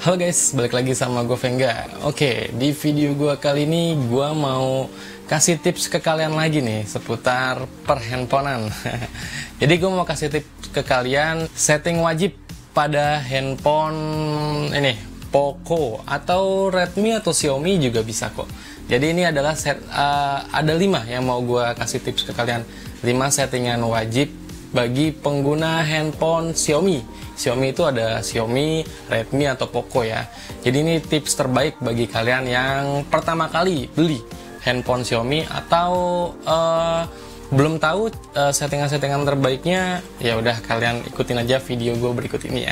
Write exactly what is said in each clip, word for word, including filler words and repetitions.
Halo guys, balik lagi sama gue Vengga. Oke, di video gue kali ini gue mau kasih tips ke kalian lagi nih seputar perhandphonean. Jadi gue mau kasih tips ke kalian setting wajib pada handphone ini Poco atau Redmi atau Xiaomi juga bisa kok. Jadi ini adalah set uh, ada lima yang mau gue kasih tips ke kalian. lima settingan wajib bagi pengguna handphone Xiaomi. Xiaomi itu ada Xiaomi, Redmi, atau Poco ya. Jadi ini tips terbaik bagi kalian yang pertama kali beli handphone Xiaomi atau uh, belum tahu uh, settingan-settingan terbaiknya. Ya udah, kalian ikutin aja video gue berikut ini ya.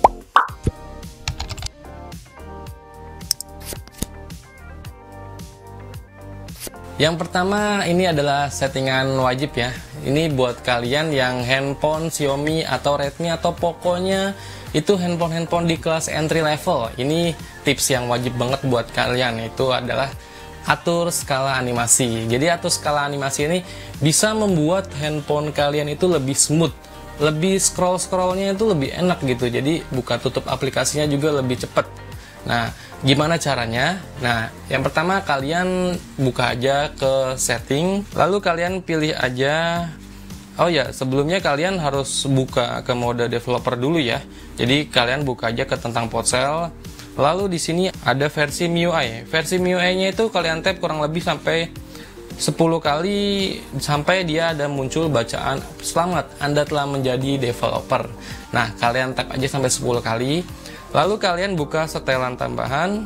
Yang pertama ini adalah settingan wajib ya. Ini buat kalian yang handphone Xiaomi atau Redmi atau Poco-nya itu handphone-handphone di kelas entry level. Ini tips yang wajib banget buat kalian, itu adalah atur skala animasi. Jadi atur skala animasi ini bisa membuat handphone kalian itu lebih smooth, lebih scroll-scrollnya itu lebih enak gitu. Jadi buka tutup aplikasinya juga lebih cepat. Nah, gimana caranya? Nah, yang pertama kalian buka aja ke setting, lalu kalian pilih aja. Oh ya, sebelumnya kalian harus buka ke mode developer dulu ya. Jadi kalian buka aja ke tentang ponsel. Lalu di sini ada versi M I U I. Versi M I U I-nya itu kalian tap kurang lebih sampai sepuluh kali sampai dia ada muncul bacaan selamat Anda telah menjadi developer. Nah, kalian tap aja sampai sepuluh kali. Lalu kalian buka setelan tambahan.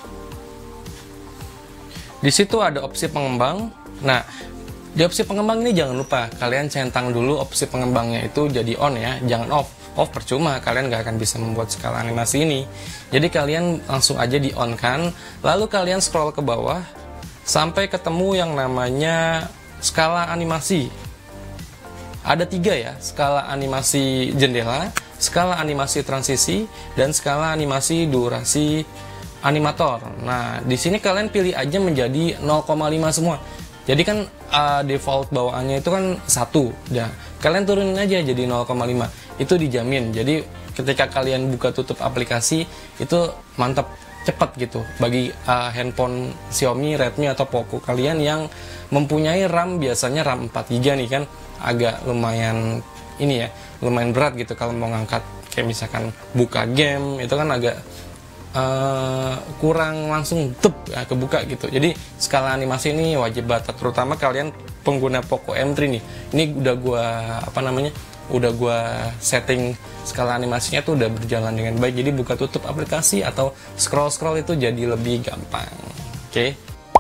Di situ ada opsi pengembang. Nah, di opsi pengembang ini jangan lupa kalian centang dulu opsi pengembangnya itu jadi on ya, jangan off. Off percuma, kalian nggak akan bisa membuat skala animasi ini. Jadi kalian langsung aja di on kan. Lalu kalian scroll ke bawah sampai ketemu yang namanya skala animasi. Ada tiga ya, skala animasi jendela, skala animasi transisi, dan skala animasi durasi animator. Nah, di sini kalian pilih aja menjadi nol koma lima semua. Jadi kan uh, default bawaannya itu kan satu. Nah, kalian turunin aja jadi nol koma lima. Itu dijamin. Jadi ketika kalian buka tutup aplikasi itu mantap, cepat gitu. Bagi uh, handphone Xiaomi, Redmi, atau Poco kalian yang mempunyai RAM, biasanya RAM empat giga nih kan, agak lumayan ini ya, lumayan berat gitu kalau mau ngangkat kayak misalkan buka game itu kan agak uh, kurang langsung tep ya, kebuka gitu. Jadi skala animasi ini wajib banget, terutama kalian pengguna Poco M tiga nih. Ini udah gua apa namanya udah gua setting skala animasinya tuh udah berjalan dengan baik, jadi buka tutup aplikasi atau scroll scroll itu jadi lebih gampang. Oke okay?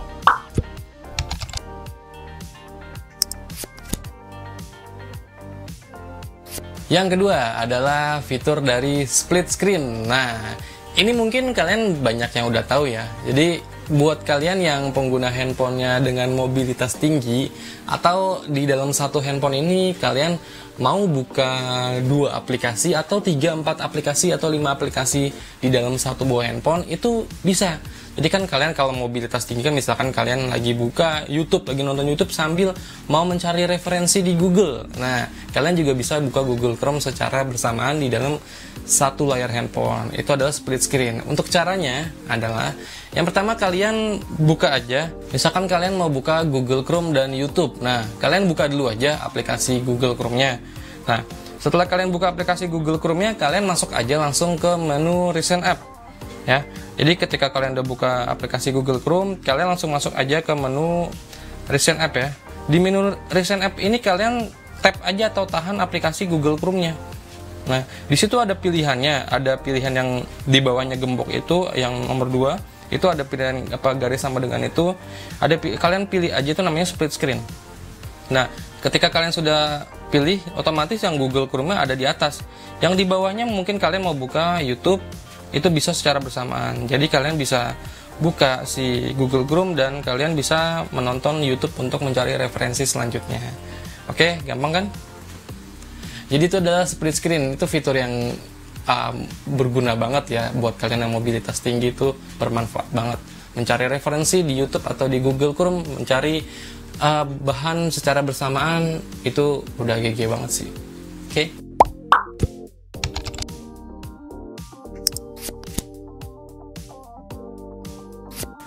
Yang kedua adalah fitur dari split screen. Nah, ini mungkin kalian banyak yang udah tahu ya. Jadi buat kalian yang pengguna handphonenya dengan mobilitas tinggi atau di dalam satu handphone ini kalian mau buka dua aplikasi atau tiga, empat aplikasi atau lima aplikasi di dalam satu buah handphone itu bisa. Jadi kan kalian kalau mobilitas tinggi kan misalkan kalian lagi buka YouTube, lagi nonton YouTube sambil mau mencari referensi di Google. Nah, kalian juga bisa buka Google Chrome secara bersamaan di dalam satu layar handphone. Itu adalah split screen. Untuk caranya adalah yang pertama kalian buka aja. Misalkan kalian mau buka Google Chrome dan YouTube. Nah, kalian buka dulu aja aplikasi Google Chrome-nya. Nah, setelah kalian buka aplikasi Google Chrome-nya, kalian masuk aja langsung ke menu Recent App. Ya, jadi ketika kalian udah buka aplikasi Google Chrome, kalian langsung masuk aja ke menu Recent App ya. Di menu Recent App ini kalian tap aja atau tahan aplikasi Google Chrome-nya. Nah, di situ ada pilihannya, ada pilihan yang di bawahnya gembok itu, yang nomor dua, itu ada pilihan apa garis sama dengan itu. Ada kalian pilih aja itu namanya split screen. Nah, ketika kalian sudah pilih, otomatis yang Google Chrome-nya ada di atas. Yang di bawahnya mungkin kalian mau buka YouTube, itu bisa secara bersamaan. Jadi kalian bisa buka si Google Chrome dan kalian bisa menonton YouTube untuk mencari referensi selanjutnya. Oke, gampang kan? Jadi itu adalah split screen, itu fitur yang um, berguna banget ya buat kalian yang mobilitas tinggi, itu bermanfaat banget. Mencari referensi di YouTube atau di Google Chrome, mencari uh, bahan secara bersamaan, itu udah G G banget sih. Oke.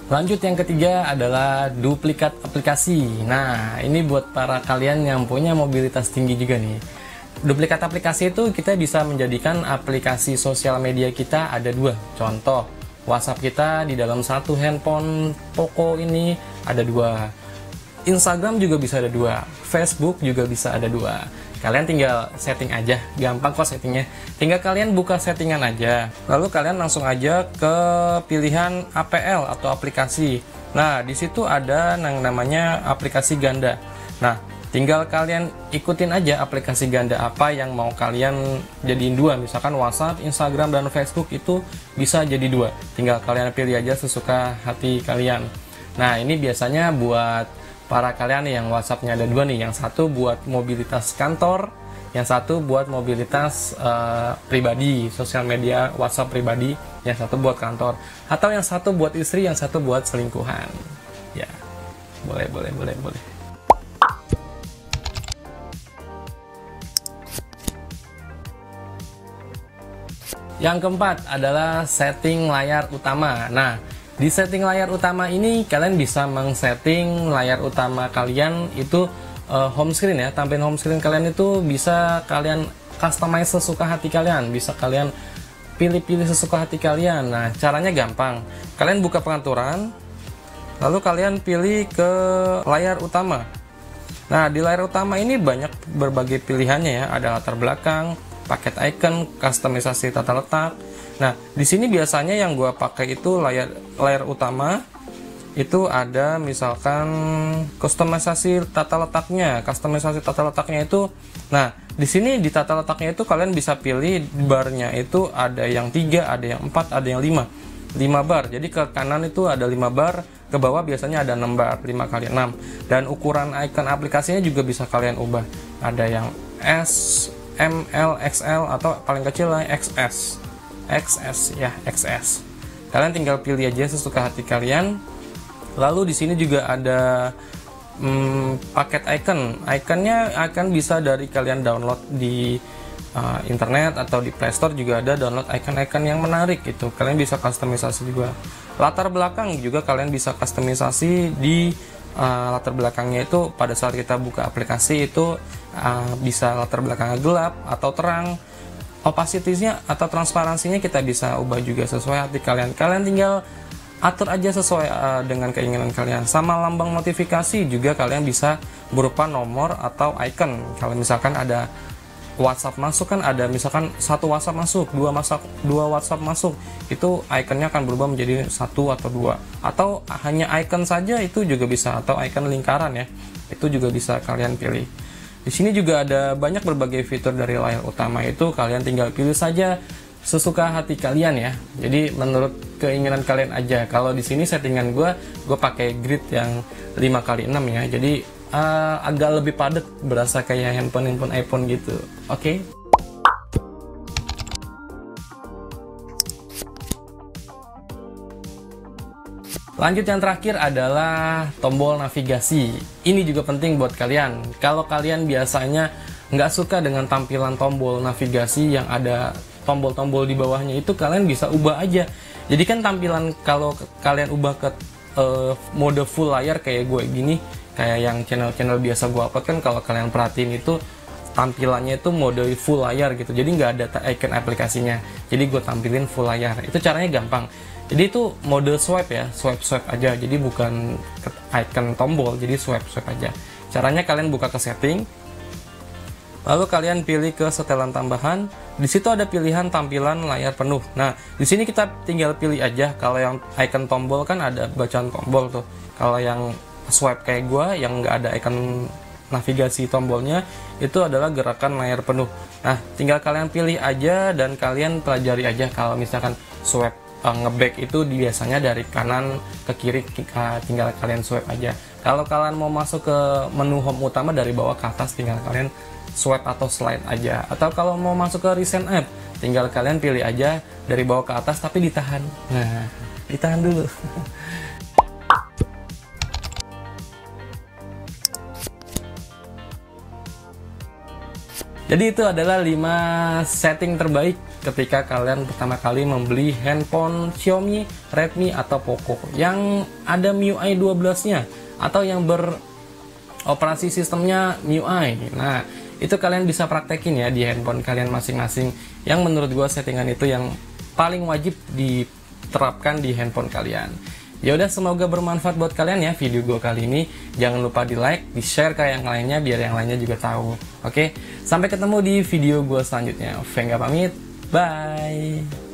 Lanjut, yang ketiga adalah duplikat aplikasi. Nah, ini buat para kalian yang punya mobilitas tinggi juga nih. Duplikat aplikasi itu kita bisa menjadikan aplikasi sosial media kita ada dua. Contoh, WhatsApp kita di dalam satu handphone Poco ini ada dua. Instagram juga bisa ada dua. Facebook juga bisa ada dua. Kalian tinggal setting aja, gampang kok settingnya. Tinggal kalian buka settingan aja, lalu kalian langsung aja ke pilihan A P L atau aplikasi. Nah, di situ ada yang namanya aplikasi ganda. Nah, tinggal kalian ikutin aja aplikasi ganda apa yang mau kalian jadiin dua. Misalkan WhatsApp, Instagram, dan Facebook itu bisa jadi dua. Tinggal kalian pilih aja sesuka hati kalian. Nah, ini biasanya buat para kalian yang WhatsApp-nya ada dua nih, yang satu buat mobilitas kantor, yang satu buat mobilitas uh, pribadi, sosial media WhatsApp pribadi, yang satu buat kantor, atau yang satu buat istri, yang satu buat selingkuhan. Ya, boleh, boleh, boleh, boleh. Yang keempat adalah setting layar utama. Nah, di setting layar utama ini kalian bisa mengsetting layar utama kalian itu uh, home screen ya, tampilan home screen kalian itu bisa kalian customize sesuka hati kalian, bisa kalian pilih-pilih sesuka hati kalian. Nah, caranya gampang. Kalian buka pengaturan, lalu kalian pilih ke layar utama. Nah, di layar utama ini banyak berbagai pilihannya ya, ada latar belakang, paket icon, customisasi tata letak. Nah, di sini biasanya yang gua pakai itu layar layar utama itu ada misalkan kustomisasi tata letaknya. Kustomisasi tata letaknya itu, nah di sini di tata letaknya itu kalian bisa pilih barnya itu ada yang tiga, ada yang empat, ada yang lima, lima bar. Jadi ke kanan itu ada lima bar, ke bawah biasanya ada enam bar, lima kali enam. Dan ukuran icon aplikasinya juga bisa kalian ubah. Ada yang S, M, L, X L, atau paling kecil lah X S. X S ya, X S. Kalian tinggal pilih aja sesuka hati kalian. Lalu di sini juga ada hmm, paket icon. Iconnya akan bisa dari kalian download di uh, internet atau di Play Store, juga ada download icon-icon yang menarik gitu. Kalian bisa customisasi juga. Latar belakang juga kalian bisa customisasi di uh, latar belakangnya itu pada saat kita buka aplikasi itu uh, bisa latar belakangnya gelap atau terang. Opacity-nya atau transparansinya kita bisa ubah juga sesuai hati kalian. Kalian tinggal atur aja sesuai uh, dengan keinginan kalian. Sama lambang notifikasi juga kalian bisa berupa nomor atau icon. Kalau misalkan ada WhatsApp masuk, kan ada misalkan satu WhatsApp masuk, dua WhatsApp, dua WhatsApp masuk, itu ikonnya akan berubah menjadi satu atau dua. Atau hanya icon saja itu juga bisa, atau icon lingkaran ya, itu juga bisa kalian pilih. Di sini juga ada banyak berbagai fitur dari layar utama itu, kalian tinggal pilih saja sesuka hati kalian ya. Jadi menurut keinginan kalian aja. Kalau di sini settingan gue, gue pakai grid yang lima kali enam ya. Jadi uh, agak lebih padat, berasa kayak handphone-handphone iPhone gitu. Oke. Okay? Lanjut, yang terakhir adalah tombol navigasi. Ini juga penting buat kalian. Kalau kalian biasanya nggak suka dengan tampilan tombol navigasi yang ada tombol-tombol di bawahnya, itu kalian bisa ubah aja. Jadi kan tampilan kalau kalian ubah ke uh, mode full layar kayak gue gini, kayak yang channel-channel biasa gue upload kan, kalau kalian perhatiin itu tampilannya itu mode full layar gitu. Jadi nggak ada icon aplikasinya. Jadi gue tampilin full layar. Itu caranya gampang. Jadi itu mode swipe ya, swipe-swipe aja. Jadi bukan icon tombol, jadi swipe-swipe aja. Caranya kalian buka ke setting, lalu kalian pilih ke setelan tambahan. Di situ ada pilihan tampilan layar penuh. Nah, di sini kita tinggal pilih aja. Kalau yang icon tombol kan ada bacaan tombol tuh. Kalau yang swipe kayak gue, yang nggak ada icon navigasi tombolnya, itu adalah gerakan layar penuh. Nah, tinggal kalian pilih aja dan kalian pelajari aja. Kalau misalkan swipe ngeback itu biasanya dari kanan ke kiri, tinggal kalian swipe aja. Kalau kalian mau masuk ke menu home utama dari bawah ke atas, tinggal kalian swipe atau slide aja. Atau kalau mau masuk ke recent app, tinggal kalian pilih aja dari bawah ke atas tapi ditahan. Nah, ditahan dulu. Jadi itu adalah lima setting terbaik ketika kalian pertama kali membeli handphone Xiaomi, Redmi, atau Poco yang ada M I U I dua belas-nya atau yang beroperasi sistemnya M I U I. Nah, itu kalian bisa praktekin ya di handphone kalian masing-masing, yang menurut gue settingan itu yang paling wajib diterapkan di handphone kalian. Ya udah, semoga bermanfaat buat kalian ya video gue kali ini. Jangan lupa di like, di share ke yang lainnya biar yang lainnya juga tahu. Oke, sampai ketemu di video gue selanjutnya. Venga pamit, bye.